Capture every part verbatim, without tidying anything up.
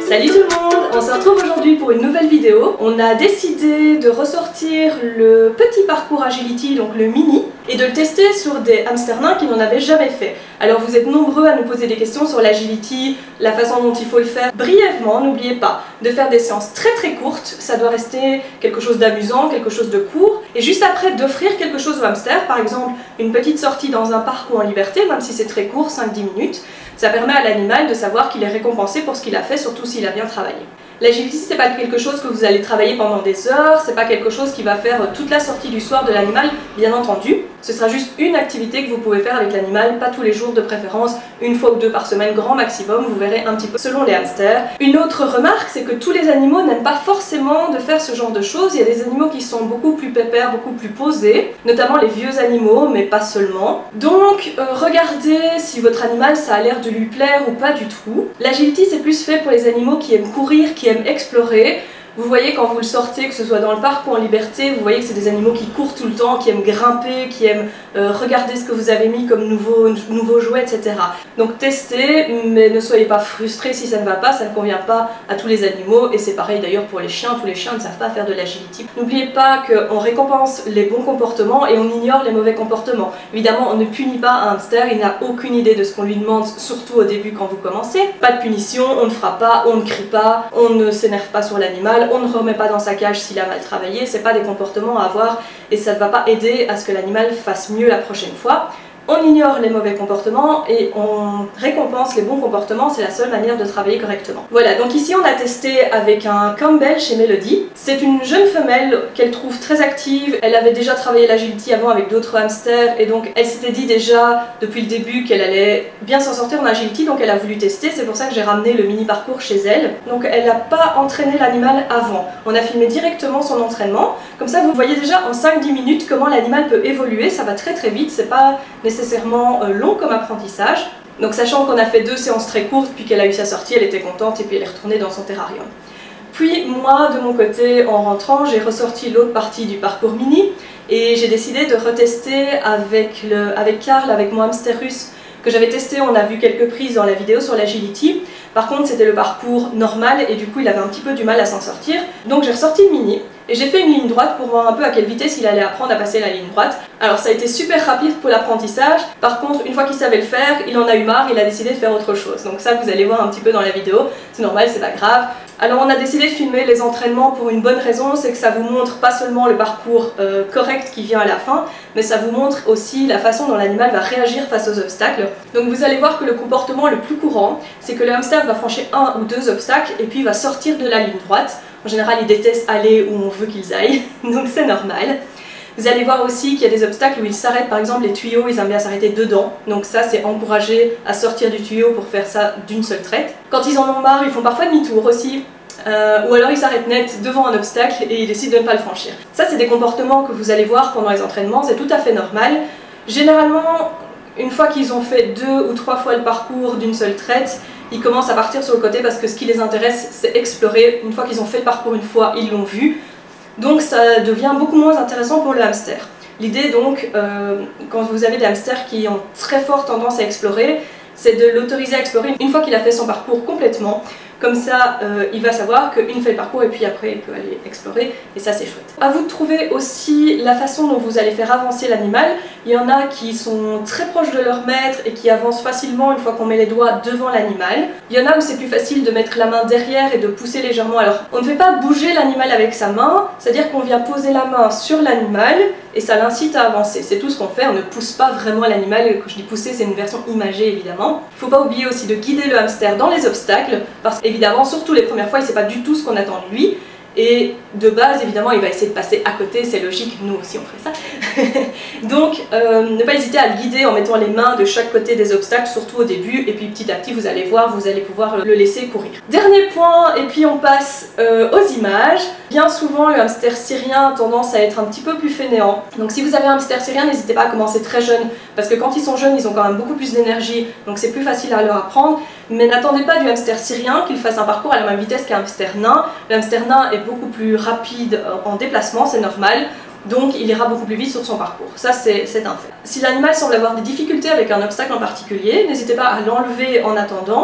Salut tout le monde, on se retrouve aujourd'hui pour une nouvelle vidéo. On a décidé de ressortir le petit parcours Agility, donc le mini, et de le tester sur des hamsters nains qui n'en avaient jamais fait. Alors vous êtes nombreux à nous poser des questions sur l'Agility, la façon dont il faut le faire. Brièvement, n'oubliez pas de faire des séances très très courtes, ça doit rester quelque chose d'amusant, quelque chose de court, et juste après d'offrir quelque chose au hamster, par exemple une petite sortie dans un parc ou en liberté, même si c'est très court, cinq à dix minutes. Ça permet à l'animal de savoir qu'il est récompensé pour ce qu'il a fait, surtout s'il a bien travaillé. L'agility, c'est pas quelque chose que vous allez travailler pendant des heures, c'est pas quelque chose qui va faire toute la sortie du soir de l'animal, bien entendu. Ce sera juste une activité que vous pouvez faire avec l'animal, pas tous les jours de préférence, une fois ou deux par semaine, grand maximum, vous verrez un petit peu selon les hamsters. Une autre remarque, c'est que tous les animaux n'aiment pas forcément de faire ce genre de choses. Il y a des animaux qui sont beaucoup plus pépères, beaucoup plus posés, notamment les vieux animaux, mais pas seulement. Donc, euh, regardez si votre animal, ça a l'air de lui plaire ou pas du tout. L'agility, c'est plus fait pour les animaux qui aiment courir, qui aiment explorer. Vous voyez quand vous le sortez, que ce soit dans le parc ou en liberté, vous voyez que c'est des animaux qui courent tout le temps, qui aiment grimper, qui aiment euh, regarder ce que vous avez mis comme nouveaux nouveau jouets, et cetera. Donc testez, mais ne soyez pas frustrés si ça ne va pas, ça ne convient pas à tous les animaux, et c'est pareil d'ailleurs pour les chiens, tous les chiens ne savent pas faire de l'agility. N'oubliez pas qu'on récompense les bons comportements et on ignore les mauvais comportements. Évidemment, on ne punit pas un hamster, il n'a aucune idée de ce qu'on lui demande, surtout au début quand vous commencez. Pas de punition, on ne frappe pas, on ne crie pas, on ne s'énerve pas sur l'animal, on ne remet pas dans sa cage s'il a mal travaillé, c'est pas des comportements à avoir et ça ne va pas aider à ce que l'animal fasse mieux la prochaine fois. On ignore les mauvais comportements et on récompense les bons comportements, c'est la seule manière de travailler correctement. Voilà, donc ici on a testé avec un Campbell chez Melody. C'est une jeune femelle qu'elle trouve très active, elle avait déjà travaillé l'agility avant avec d'autres hamsters et donc elle s'était dit déjà depuis le début qu'elle allait bien s'en sortir en agility, donc elle a voulu tester, c'est pour ça que j'ai ramené le mini parcours chez elle. Donc elle n'a pas entraîné l'animal avant, on a filmé directement son entraînement, comme ça vous voyez déjà en cinq à dix minutes comment l'animal peut évoluer, ça va très très vite, c'est pas nécessairement nécessairement long comme apprentissage. Donc sachant qu'on a fait deux séances très courtes, puis qu'elle a eu sa sortie, elle était contente et puis elle est retournée dans son terrarium. Puis moi, de mon côté, en rentrant, j'ai ressorti l'autre partie du parcours mini et j'ai décidé de retester avec, le, avec Karl, avec mon hamster russe que j'avais testé, on a vu quelques prises dans la vidéo sur l'agility. Par contre, c'était le parcours normal et du coup, il avait un petit peu du mal à s'en sortir. Donc j'ai ressorti le mini et j'ai fait une ligne droite pour voir un peu à quelle vitesse il allait apprendre à passer la ligne droite. Alors ça a été super rapide pour l'apprentissage. Par contre, une fois qu'il savait le faire, il en a eu marre, il a décidé de faire autre chose. Donc ça, vous allez voir un petit peu dans la vidéo. C'est normal, c'est pas grave. Alors on a décidé de filmer les entraînements pour une bonne raison, c'est que ça vous montre pas seulement le parcours euh, correct qui vient à la fin, mais ça vous montre aussi la façon dont l'animal va réagir face aux obstacles. Donc vous allez voir que le comportement le plus courant, c'est que le hamster va franchir un ou deux obstacles et puis il va sortir de la ligne droite. En général, il déteste aller où on veut qu'ils aillent, donc c'est normal. Vous allez voir aussi qu'il y a des obstacles où ils s'arrêtent, par exemple les tuyaux, ils aiment bien s'arrêter dedans. Donc ça, c'est encouragé à sortir du tuyau pour faire ça d'une seule traite. Quand ils en ont marre, ils font parfois demi-tour aussi. Euh, ou alors ils s'arrêtent net devant un obstacle et ils décident de ne pas le franchir. Ça, c'est des comportements que vous allez voir pendant les entraînements, c'est tout à fait normal. Généralement, une fois qu'ils ont fait deux ou trois fois le parcours d'une seule traite, ils commencent à partir sur le côté parce que ce qui les intéresse, c'est explorer. Une fois qu'ils ont fait le parcours une fois, ils l'ont vu. Donc ça devient beaucoup moins intéressant pour le hamster. L'idée donc, euh, quand vous avez des hamsters qui ont très fort tendance à explorer, c'est de l'autoriser à explorer une fois qu'il a fait son parcours complètement. Comme ça, euh, il va savoir qu'une fait le parcours et puis après il peut aller explorer et ça c'est chouette. À vous de trouver aussi la façon dont vous allez faire avancer l'animal. Il y en a qui sont très proches de leur maître et qui avancent facilement une fois qu'on met les doigts devant l'animal. Il y en a où c'est plus facile de mettre la main derrière et de pousser légèrement. Alors on ne fait pas bouger l'animal avec sa main, c'est-à-dire qu'on vient poser la main sur l'animal et ça l'incite à avancer. C'est tout ce qu'on fait, on ne pousse pas vraiment l'animal. Quand je dis pousser, c'est une version imagée évidemment. Il ne faut pas oublier aussi de guider le hamster dans les obstacles parce que évidemment, surtout les premières fois, il ne sait pas du tout ce qu'on attend de lui. Et de base, évidemment, il va essayer de passer à côté, c'est logique, nous aussi on ferait ça. Donc, euh, ne pas hésiter à le guider en mettant les mains de chaque côté des obstacles, surtout au début, et puis petit à petit, vous allez voir, vous allez pouvoir le laisser courir. Dernier point, et puis on passe euh, aux images. Bien souvent, le hamster syrien a tendance à être un petit peu plus fainéant. Donc si vous avez un hamster syrien, n'hésitez pas à commencer très jeune, parce que quand ils sont jeunes, ils ont quand même beaucoup plus d'énergie, donc c'est plus facile à leur apprendre. Mais n'attendez pas du hamster syrien qu'il fasse un parcours à la même vitesse qu'un hamster nain. Le hamster nain est beaucoup plus rapide en déplacement, c'est normal. Donc il ira beaucoup plus vite sur son parcours. Ça c'est un fait. Si l'animal semble avoir des difficultés avec un obstacle en particulier, n'hésitez pas à l'enlever en attendant.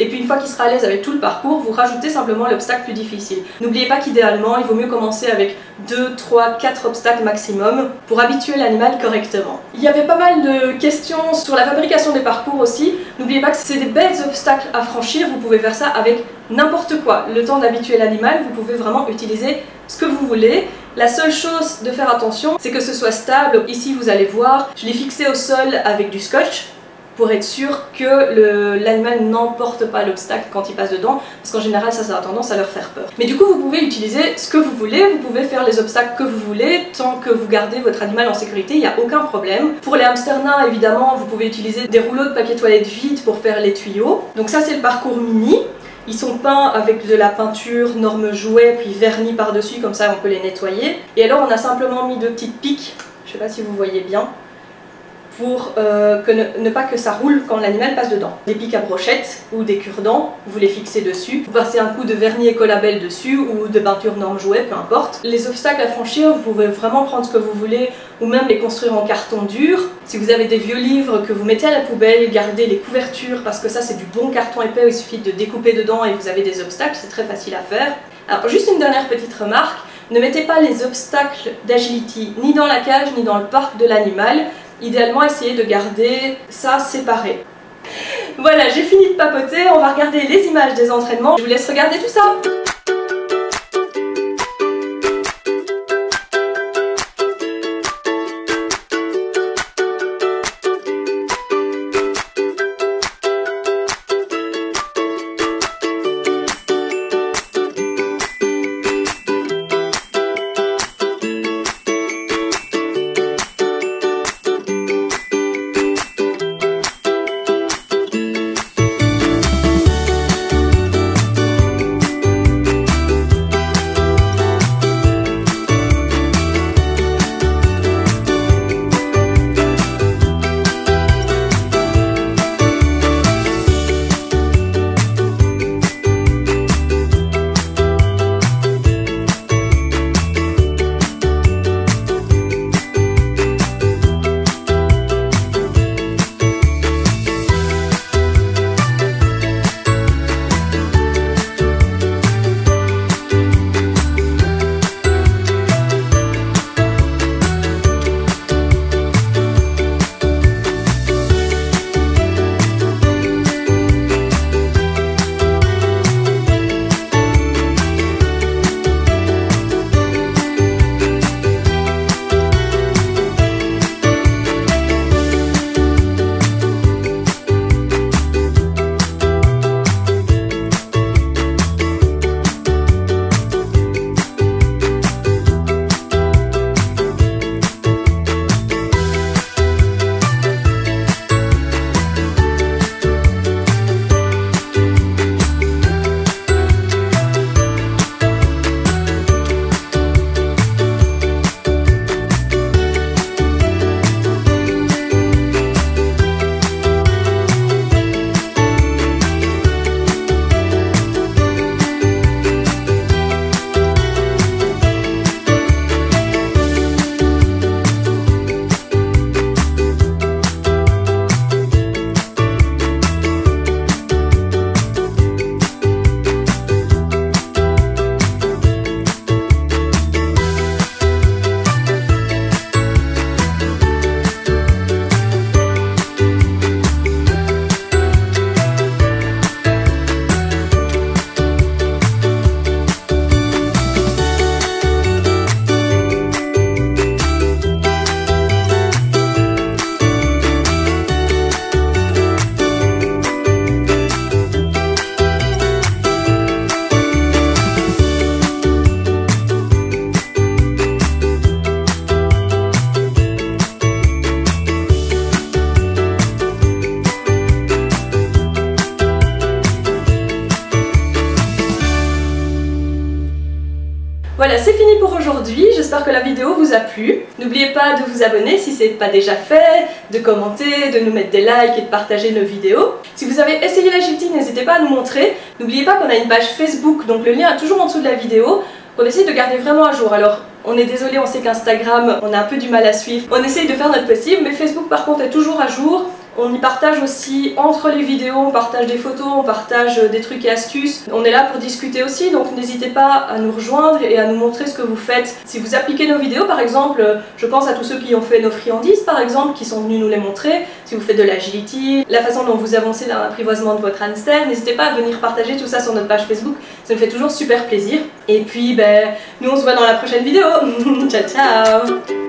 et puis une fois qu'il sera à l'aise avec tout le parcours, vous rajoutez simplement l'obstacle plus difficile. N'oubliez pas qu'idéalement, il vaut mieux commencer avec deux, trois, quatre obstacles maximum pour habituer l'animal correctement. Il y avait pas mal de questions sur la fabrication des parcours aussi. N'oubliez pas que c'est des belles obstacles à franchir, vous pouvez faire ça avec n'importe quoi. Le temps d'habituer l'animal, vous pouvez vraiment utiliser ce que vous voulez. La seule chose de faire attention, c'est que ce soit stable. Ici, vous allez voir, je l'ai fixé au sol avec du scotch pour être sûr que l'animal n'emporte pas l'obstacle quand il passe dedans, parce qu'en général ça, ça a tendance à leur faire peur. Mais du coup vous pouvez utiliser ce que vous voulez, vous pouvez faire les obstacles que vous voulez, tant que vous gardez votre animal en sécurité, il n'y a aucun problème. Pour les hamsters nains, évidemment, vous pouvez utiliser des rouleaux de papier toilette vide pour faire les tuyaux. Donc ça c'est le parcours mini. Ils sont peints avec de la peinture norme jouet, puis vernis par-dessus, comme ça on peut les nettoyer. Et alors on a simplement mis deux petites piques, je sais pas si vous voyez bien, pour euh, que ne, ne pas que ça roule quand l'animal passe dedans. Des pics à brochettes ou des cure-dents, vous les fixez dessus, vous passez un coup de vernis écolabel dessus ou de peinture norme jouet, peu importe. Les obstacles à franchir, vous pouvez vraiment prendre ce que vous voulez ou même les construire en carton dur. Si vous avez des vieux livres que vous mettez à la poubelle, gardez les couvertures parce que ça c'est du bon carton épais, il suffit de découper dedans et vous avez des obstacles, c'est très facile à faire. Alors juste une dernière petite remarque, ne mettez pas les obstacles d'agility ni dans la cage ni dans le parc de l'animal. Idéalement, essayez de garder ça séparé. Voilà, j'ai fini de papoter, on va regarder les images des entraînements. Je vous laisse regarder tout ça. Voilà, c'est fini pour aujourd'hui, j'espère que la vidéo vous a plu. N'oubliez pas de vous abonner si ce n'est pas déjà fait, de commenter, de nous mettre des likes et de partager nos vidéos. Si vous avez essayé l'agility, n'hésitez pas à nous montrer. N'oubliez pas qu'on a une page Facebook, donc le lien est toujours en dessous de la vidéo, qu'on essaie de garder vraiment à jour. Alors, on est désolé, on sait qu'Instagram, on a un peu du mal à suivre. On essaye de faire notre possible, mais Facebook par contre est toujours à jour. On y partage aussi entre les vidéos, on partage des photos, on partage des trucs et astuces. On est là pour discuter aussi, donc n'hésitez pas à nous rejoindre et à nous montrer ce que vous faites. Si vous appliquez nos vidéos, par exemple, je pense à tous ceux qui ont fait nos friandises, par exemple, qui sont venus nous les montrer. Si vous faites de l'agility, la façon dont vous avancez dans l'apprivoisement de votre hamster, n'hésitez pas à venir partager tout ça sur notre page Facebook. Ça me fait toujours super plaisir. Et puis, ben, nous on se voit dans la prochaine vidéo. Ciao, ciao!